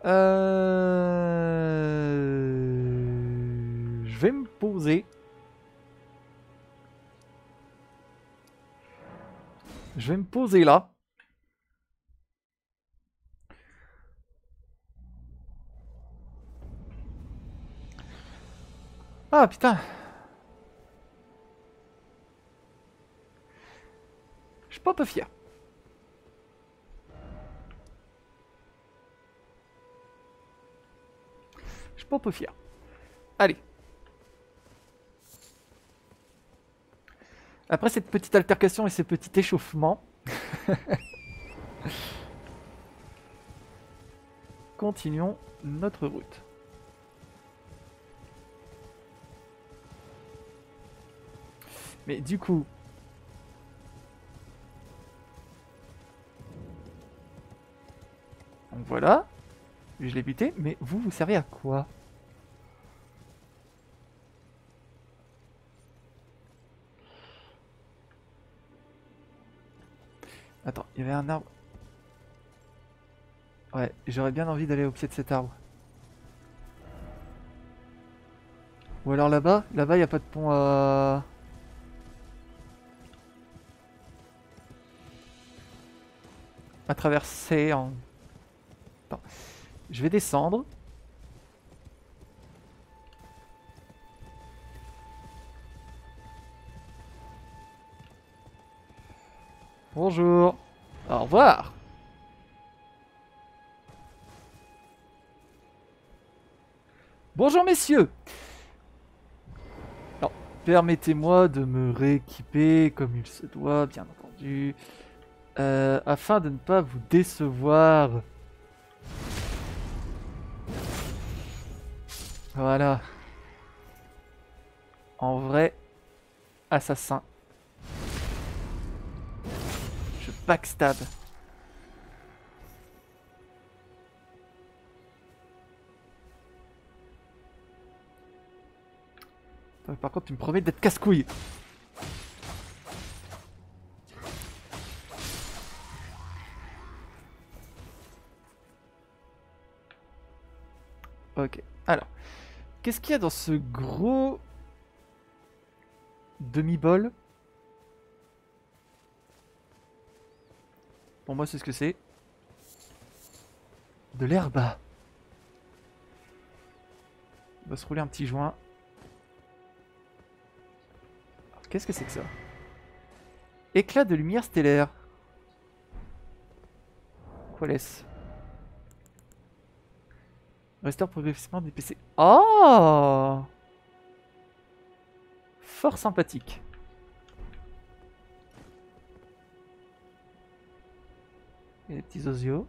Je vais me poser. Je vais me poser là. Ah putain. Je suis pas un peu fier. Je suis pas un peu fier. Allez. Après cette petite altercation et ce petit échauffement, continuons notre route. Mais du coup... Donc voilà. Je l'ai buté, mais vous, vous servez à quoi? Attends, il y avait un arbre. Ouais, j'aurais bien envie d'aller au pied de cet arbre. Ou alors là-bas? Là-bas, il n'y a pas de pont à traverser en... Attends, je vais descendre. Bonjour. Au revoir. Bonjour messieurs. Alors, permettez-moi de me rééquiper comme il se doit, bien entendu. Afin de ne pas vous décevoir. Voilà. En vrai assassin. Je backstab. Par contre, tu me promets d'être casse-couille. Ok. Alors, qu'est-ce qu'il y a dans ce gros demi-bol? Pour moi, c'est ce que c'est. De l'herbe. On va se rouler un petit joint. Qu'est-ce que c'est que ça? Éclat de lumière stellaire. Quoi laisse? Restaure progressivement des PC. Oh! Fort sympathique. Et des petits osios.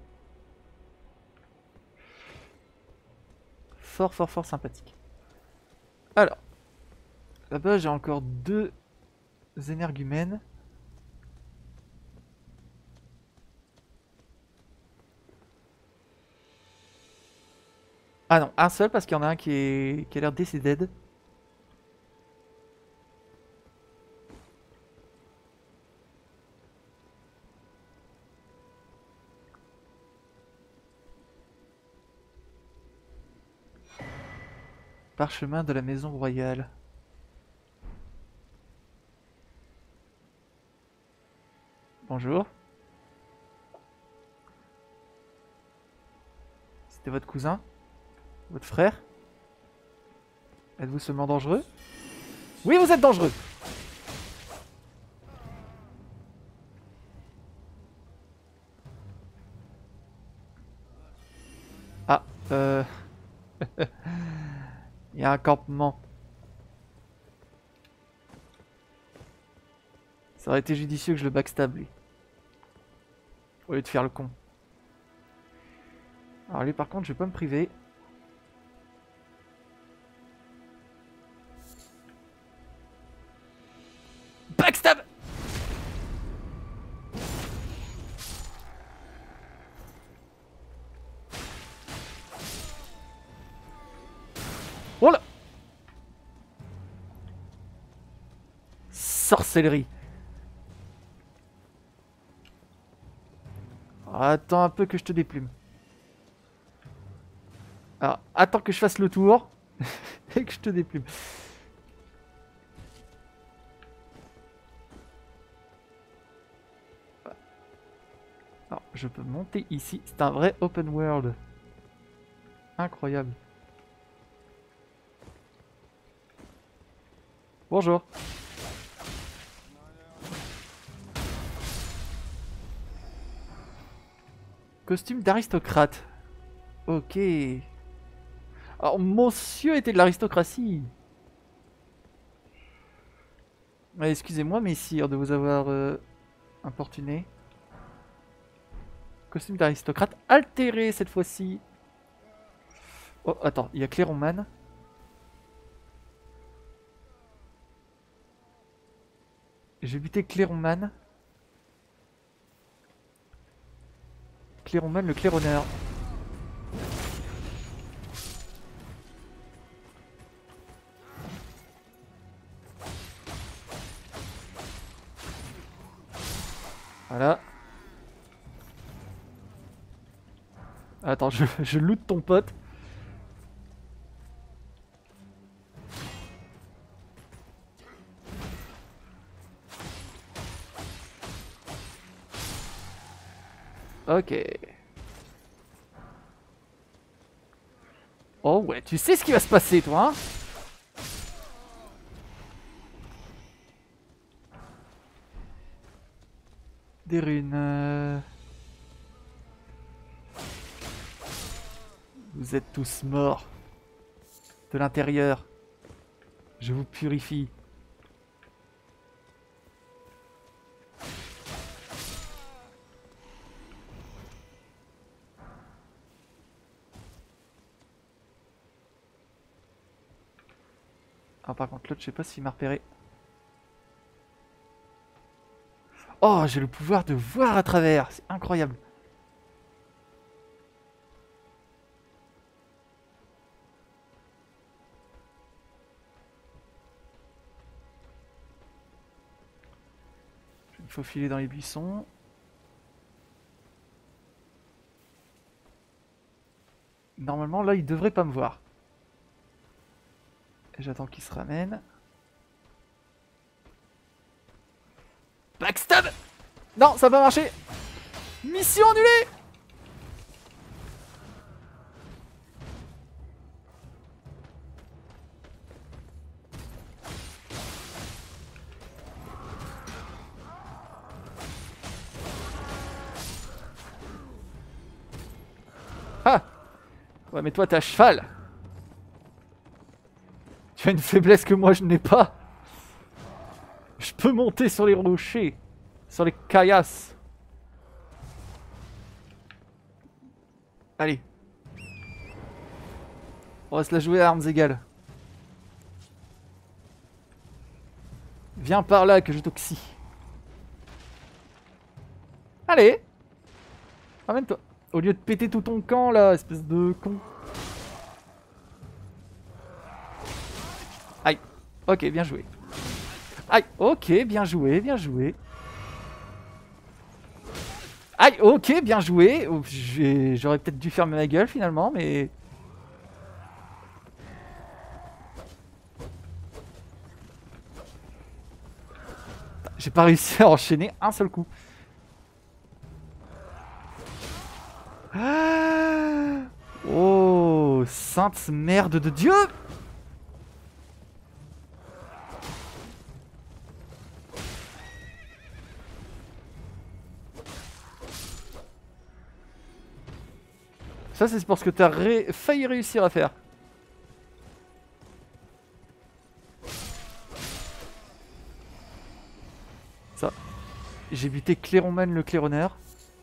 Fort, fort, fort sympathique. Alors. Là-bas, j'ai encore 2 énergumènes. Ah non, un seul parce qu'il y en a un qui a l'air décédé. Parchemin de la maison royale. Bonjour. C'était votre cousin? Votre frère? Êtes-vous seulement dangereux? Oui, vous êtes dangereux! Ah, il y a un campement. Ça aurait été judicieux que je le backstab, lui. Au lieu de faire le con. Alors lui, par contre, je vais pas me priver. Backstab! Oh là! Sorcellerie. Attends un peu que je te déplume. Alors, attends que je fasse le tour et que je te déplume. Alors, je peux monter ici. C'est un vrai open world. Incroyable. Bonjour. Costume d'aristocrate. Ok. Alors, monsieur était de l'aristocratie. Excusez-moi, messire, de vous avoir importuné. Costume d'aristocrate altéré cette fois-ci. Oh, attends, il y a Cléronman. J'ai buté Cléronman. Cléronman, le claironneur. Voilà. Attends, je loot ton pote. Ok. Oh ouais, tu sais ce qui va se passer, toi, hein? Des runes. Vous êtes tous morts. De l'intérieur. Je vous purifie. Ah, par contre, l'autre, je sais pas s'il m'a repéré. Oh, j'ai le pouvoir de voir à travers. C'est incroyable. Je vais me faufiler dans les buissons. Normalement, là, il devrait pas me voir. J'attends qu'il se ramène. Backstab! Non, ça va pas marcher. Mission annulée! Ah! Ouais, mais toi, t'es à cheval. Tu as une faiblesse que moi, je n'ai pas. Je peux monter sur les rochers. Sur les caillasses. Allez. On va se la jouer à armes égales. Viens par là que je t'oxy. Allez. Ramène-toi. Au lieu de péter tout ton camp là, espèce de con. Aïe. Ok, bien joué. Aïe. Ok, bien joué, bien joué. Aïe. Ok, bien joué. Oh, j'aurais peut-être dû fermer ma gueule finalement, mais... J'ai pas réussi à enchaîner un seul coup. Ah, oh, sainte merde de Dieu! Ça, c'est pour ce que t'as failli réussir à faire. Ça. J'ai buté Cléronman le claironneur.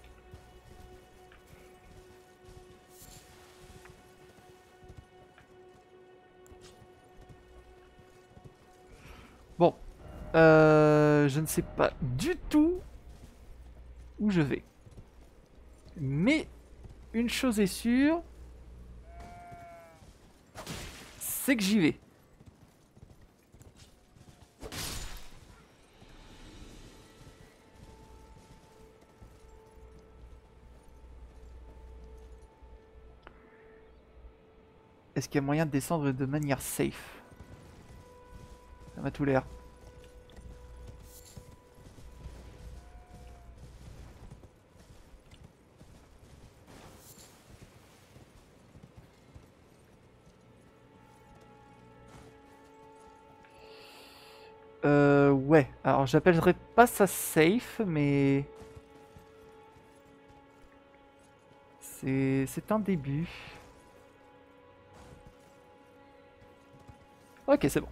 Bon. Je ne sais pas du tout où je vais. Mais une chose est sûre, c'est que j'y vais. qu'il y a moyen de descendre de manière safe. Ça m'a tout l'air. Ouais. Alors j'appellerais pas ça safe, mais... C'est un début. Ok, c'est bon.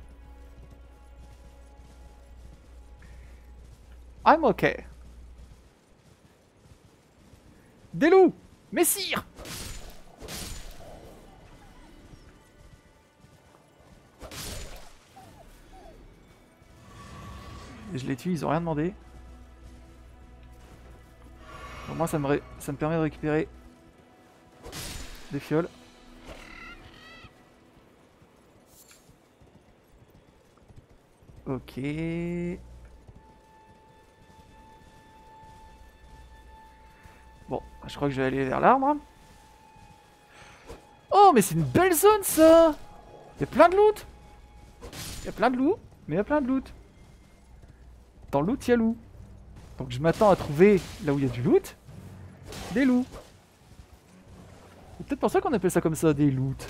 I'm okay. Des loups! Messire! Je les tue, ils ont rien demandé. Au moins ça me permet de récupérer des fioles. Ok. Bon, je crois que je vais aller vers l'arbre. Oh, mais c'est une belle zone ça! Il y a plein de loot! Il y a plein de loups, mais il y a plein de loot. Dans le loot, il y a loup. Donc je m'attends à trouver, là où il y a du loot, des loups. C'est peut-être pour ça qu'on appelle ça comme ça, des loots.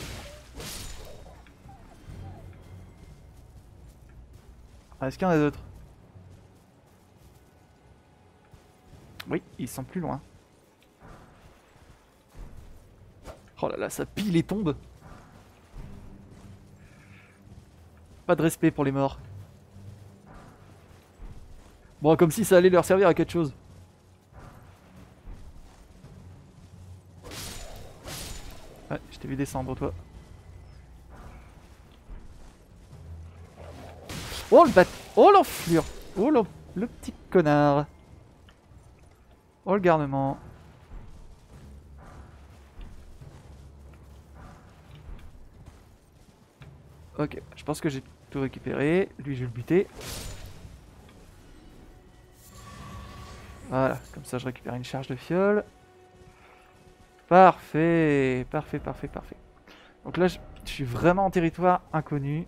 Ah, est-ce qu'il y en a d'autres? Oui, ils sont plus loin. Oh là là, ça pile et tombe. Pas de respect pour les morts. Bon, comme si ça allait leur servir à quelque chose. Ouais, je t'ai vu descendre, toi. Oh le bat... Oh l'enflure. Oh le petit connard. Oh le garnement. Ok, je pense que j'ai tout récupéré. Lui, je vais le buter. Voilà, comme ça je récupère une charge de fiole. Parfait, parfait, parfait, parfait. Donc là, je suis vraiment en territoire inconnu.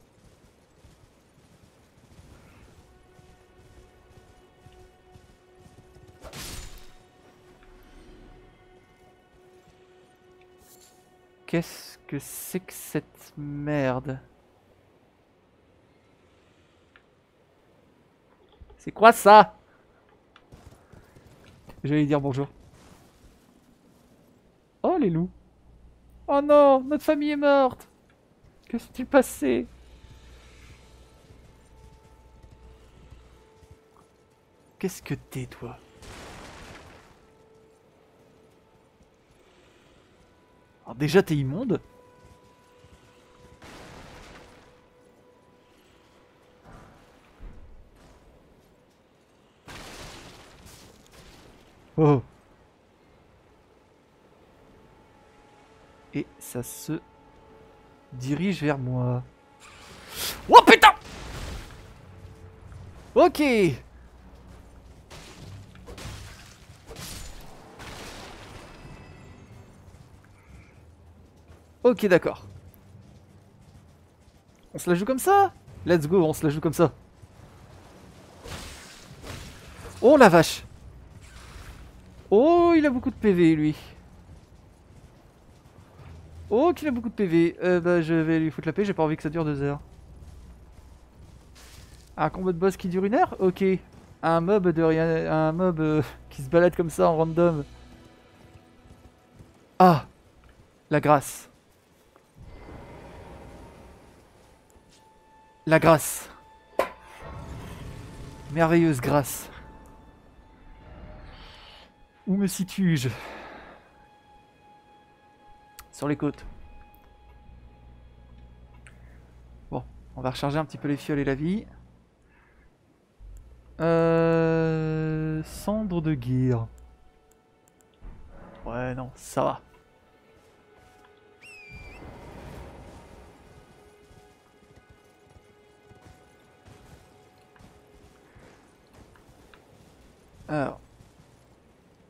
Qu'est-ce que c'est que cette merde? C'est quoi ça? J'allais dire bonjour. Oh les loups. Oh non, notre famille est morte. Que s'est-il passé? Qu'est-ce que t'es, toi? Alors déjà, t'es immonde. Oh. Et ça se dirige vers moi. Oh putain! Ok. Ok, d'accord. On se la joue comme ça? Let's go, on se la joue comme ça. Oh la vache! Oh, il a beaucoup de PV, lui. Oh, qu'il a beaucoup de PV. Bah, je vais lui foutre la paix, j'ai pas envie que ça dure 2 heures. Un combat de boss qui dure 1 heure? Ok. Un mob de rien. Un mob qui se balade comme ça en random. Ah! La grâce. La grâce. Merveilleuse grâce. Où me situe-je? Sur les côtes. Bon, on va recharger un petit peu les fioles et la vie. Cendre de gear. Ouais, non, ça va. Alors.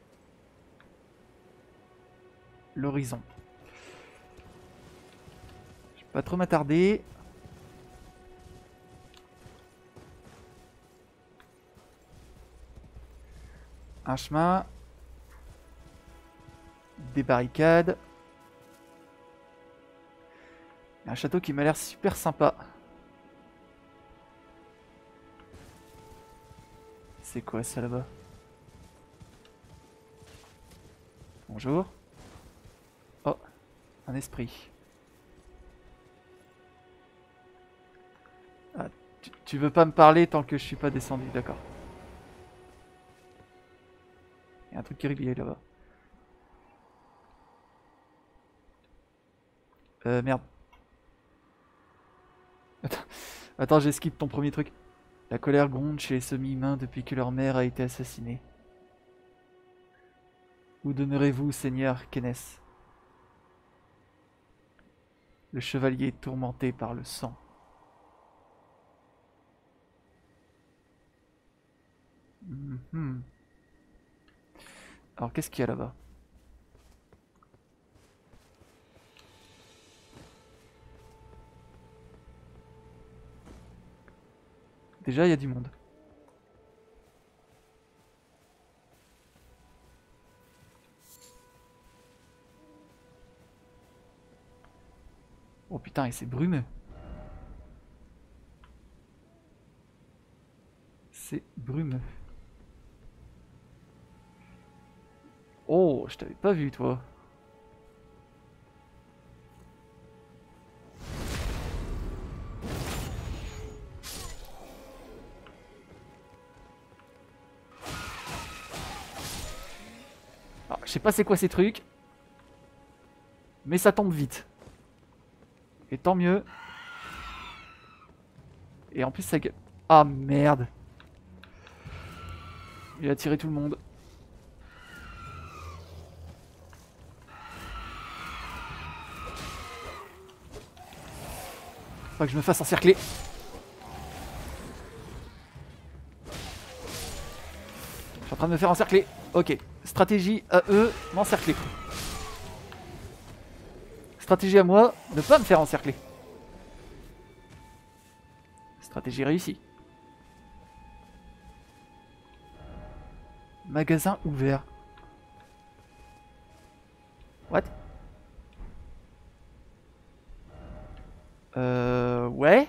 L'horizon. Pas trop m'attarder. Un chemin. Des barricades. Un château qui m'a l'air super sympa. C'est quoi ça là-bas? Bonjour. Oh, un esprit. Ah, tu veux pas me parler tant que je suis pas descendu, d'accord. Il y a un truc qui rivière là-bas. Merde. Attends, j'esquive ton premier truc. La colère gronde chez les semi-humains depuis que leur mère a été assassinée. Où demeurez-vous, Seigneur Kenneth? Le chevalier tourmenté par le sang. Mhm. Alors, qu'est-ce qu'il y a là-bas? Déjà, il y a du monde. Oh putain, et c'est brumeux. C'est brumeux. Oh, je t'avais pas vu, toi. Alors, je sais pas c'est quoi ces trucs. Mais ça tombe vite. Et tant mieux. Et en plus, ça gueule. Ah merde. Il a tiré tout le monde. Faut que je me fasse encercler. Je suis en train de me faire encercler. Ok. Stratégie à eux, m'encercler. Stratégie à moi, ne pas me faire encercler. Stratégie réussie. Magasin ouvert. What? Ouais.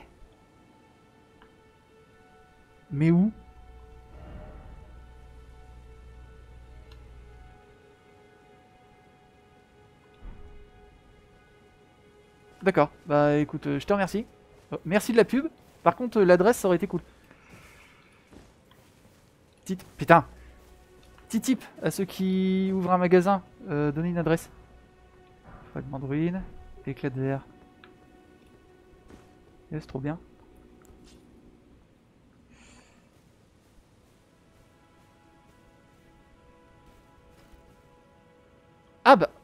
Mais où? D'accord. Bah écoute, je te remercie. Merci de la pub. Par contre, l'adresse, ça aurait été cool. Putain. Petit tip à ceux qui ouvrent un magasin. Donnez une adresse. Fragment de ruine. Éclat de verre. Yes, trop bien. Ah bah.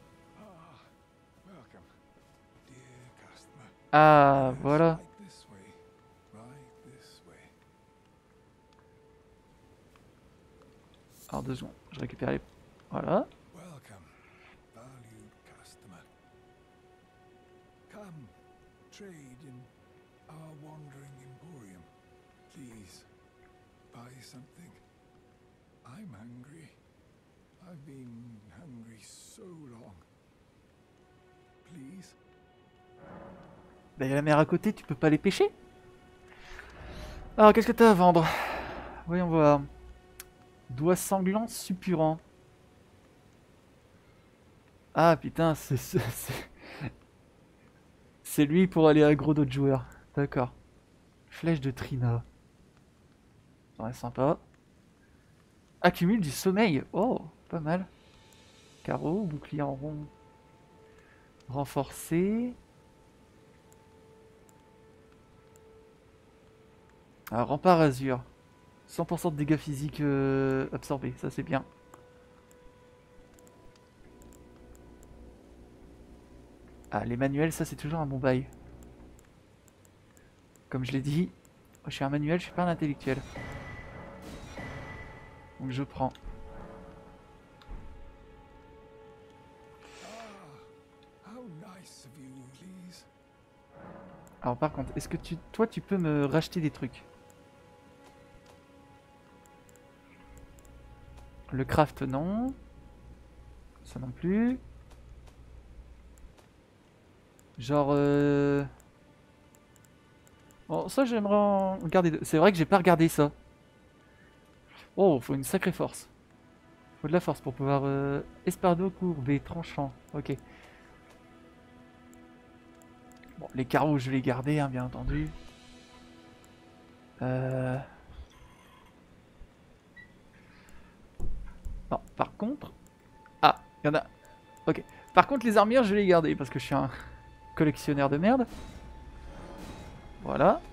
Ah, voilà. Alors 2 secondes, je récupère les... Voilà. Trade in our wandering emporium. Please, buy something. I'm hungry. I've been hungry so long. Please. Bah y'a la mer à côté, tu peux pas les pêcher? Alors qu'est-ce que t'as à vendre? Voyons voir. Doigt sanglant suppurant. Ah putain, c'est lui pour aller aggro d'autres joueurs. D'accord. Flèche de Trina. Ça reste sympa. Accumule du sommeil. Oh, pas mal. Carreau, bouclier en rond. Renforcé. Ah, rempart azur. 100% de dégâts physiques absorbés, ça c'est bien. Ah, les manuels, ça c'est toujours un bon bail. Comme je l'ai dit, je suis un manuel, je suis pas un intellectuel. Donc je prends. How nice of you, please. Alors par contre, est-ce que toi tu peux me racheter des trucs? Le craft non. Ça non plus. Genre bon, ça j'aimerais en garder deux. C'est vrai que j'ai pas regardé ça. Oh, faut une sacrée force. Faut de la force pour pouvoir espadon courbé, tranchant. Ok. Bon, les carreaux je vais les garder, hein, bien entendu. Non, par contre... Ah, il y en a... Ok. Par contre, les armures, je vais les garder parce que je suis un collectionneur de merde. Voilà.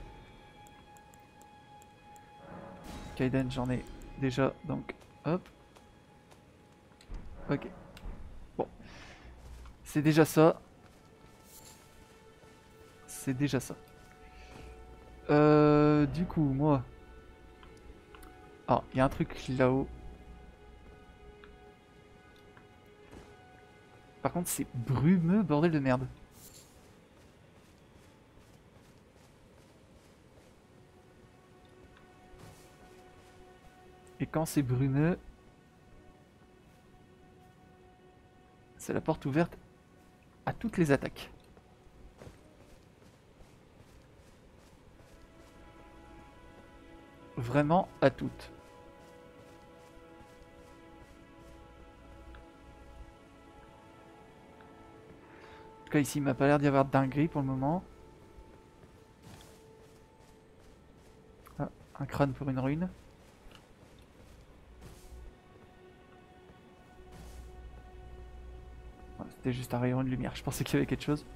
Kaiden, j'en ai déjà, donc hop. Ok. Bon. C'est déjà ça. C'est déjà ça. Du coup, moi... Ah, il y a un truc là-haut. Par contre, c'est brumeux, bordel de merde. Et quand c'est brumeux, c'est la porte ouverte à toutes les attaques. Vraiment à toutes. En tout cas, ici, il m'a pas l'air d'y avoir de dinguerie pour le moment. Ah, un crâne pour une rune. C'était juste un rayon de lumière, je pensais qu'il y avait quelque chose.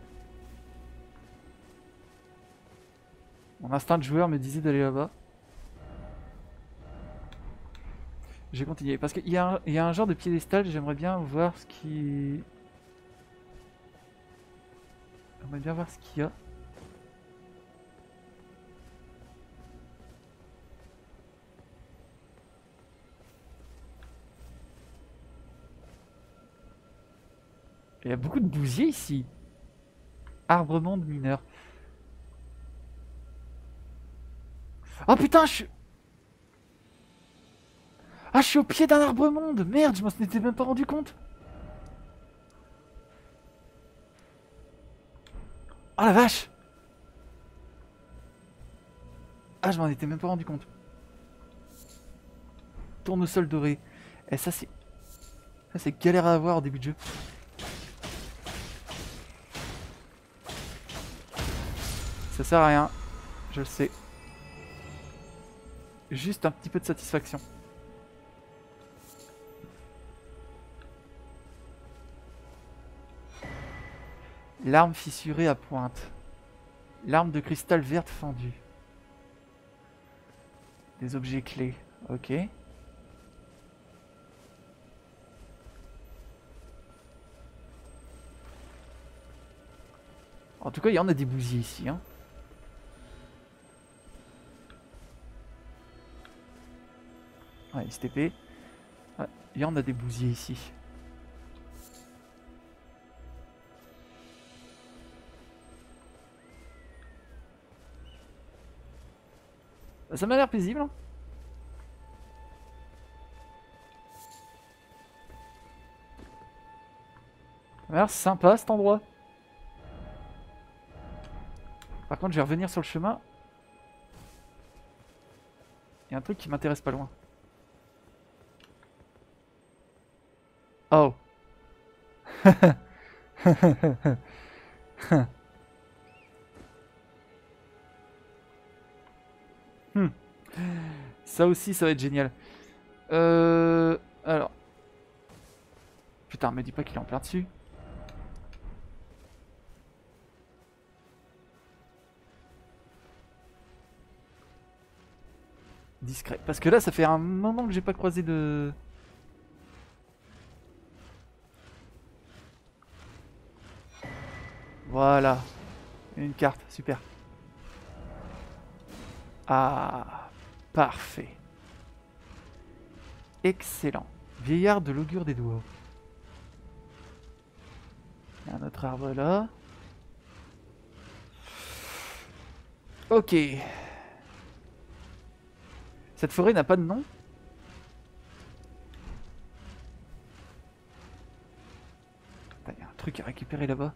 Mon instinct de joueur me disait d'aller là-bas. J'ai continué, parce qu'il y a un genre de piédestal, j'aimerais bien voir ce qui... J'aimerais bien voir ce qu'il y a. Il y a beaucoup de bousiers ici. Arbre-monde mineur. Oh putain, je suis... Ah, je suis au pied d'un arbre-monde. Merde, je m'en étais même pas rendu compte. Oh la vache. Ah, je m'en étais même pas rendu compte. Tournesol doré. Et ça, c'est... Ça, c'est galère à avoir au début de jeu. Ça sert à rien. Je le sais. Juste un petit peu de satisfaction. L'arme fissurée à pointe. L'arme de cristal verte fendue. Des objets clés. Ok. En tout cas, il y en a des bousiers ici. Hein. Ouais, STP. Ouais, il y en a des bousiers ici. Ça m'a l'air paisible. Hein. Ça m'a l'air sympa cet endroit. Par contre, je vais revenir sur le chemin. Il y a un truc qui m'intéresse pas loin. Oh. Ça aussi, ça va être génial. Alors. Putain, me dis pas qu'il est en plein dessus. Discret. Parce que là, ça fait un moment que j'ai pas croisé de... Voilà. Une carte, super. Ah, parfait. Excellent. Vieillard de l'augure des doigts. Il y a un autre arbre là. Ok. Cette forêt n'a pas de nom? Il y a un truc à récupérer là-bas.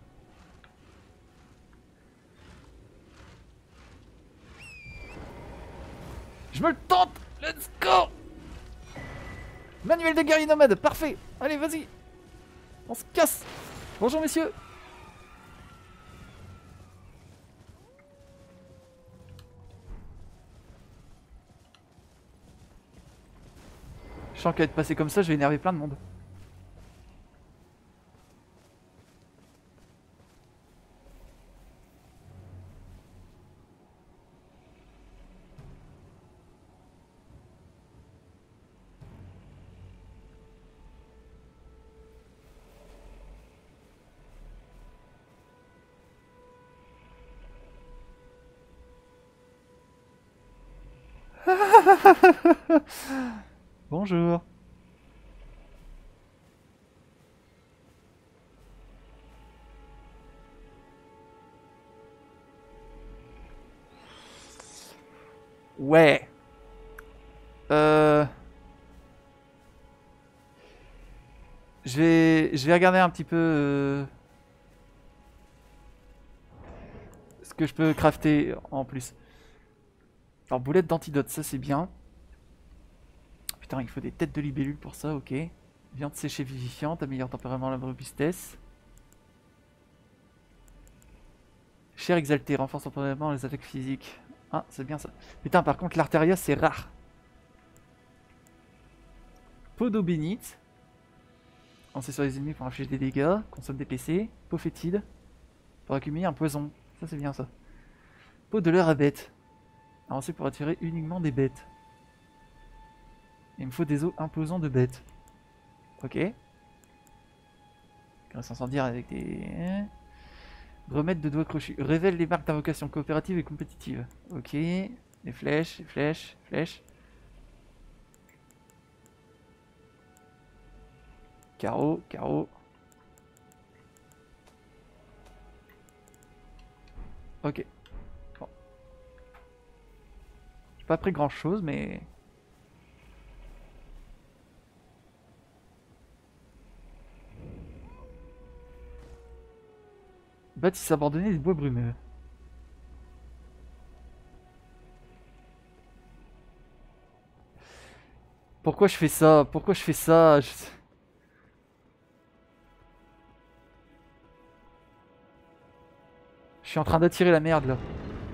Je me le tente! Let's go! Manuel de guerrier nomade, parfait! Allez, vas-y! On se casse! Bonjour, messieurs! Je sens qu'à être passé comme ça, je vais énerver plein de monde. Bonjour. Ouais. Je vais regarder un petit peu ce que je peux crafter en plus. Alors, boulette d'antidote, ça c'est bien. Putain, il faut des têtes de libellule pour ça, ok. Viande séchée vivifiante, améliore tempérament la robustesse. Chair exaltée, renforce temporairement les attaques physiques. Ah, c'est bien ça. Putain, par contre, l'artéria c'est rare. Peau d'eau bénite. Lancer sur les ennemis pour infliger des dégâts. Consomme des PC. Peau fétide. Pour accumuler un poison. Ça c'est bien ça. Peau de l'heure à bête. Avancer pour attirer uniquement des bêtes. Il me faut des os imposants de bêtes. Ok. Grâce incendiaire avec des... Remède de doigts crochus. Révèle les marques d'invocation coopérative et compétitive. Ok. Les flèches, les flèches, flèches. Carreau, carreau. Ok. Bon. J'ai pas pris grand chose, mais... Bâtisse abandonnée des bois brumeux. Pourquoi je fais ça? Pourquoi je fais ça? Je suis en train d'attirer la merde là.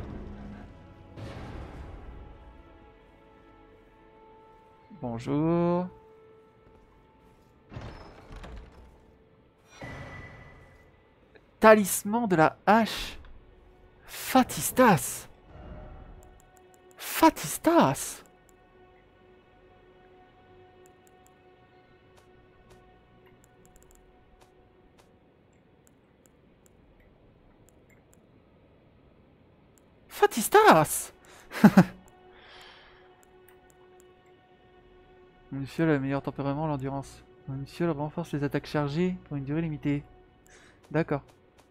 Bonjour. Talisman de la hache. Fatistas. Fatistas. Fatistas. Une fiole a le meilleur tempérament, l'endurance. Une fiole renforce les attaques chargées pour une durée limitée. D'accord.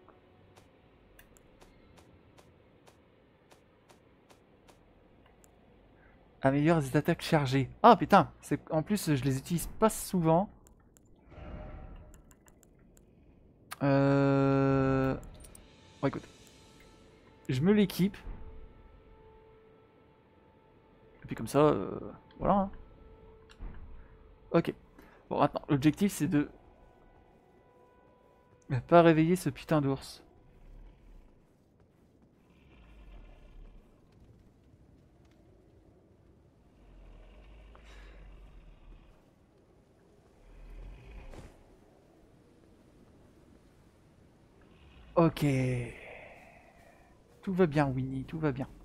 Améliore les attaques chargées. Ah putain, en plus je les utilise pas souvent. Bon écoute. Je me l'équipe. Et puis comme ça, voilà. Hein. Ok. Bon maintenant, l'objectif c'est de... ne pas réveiller ce putain d'ours. Ok. Tout va bien, Winnie, tout va bien.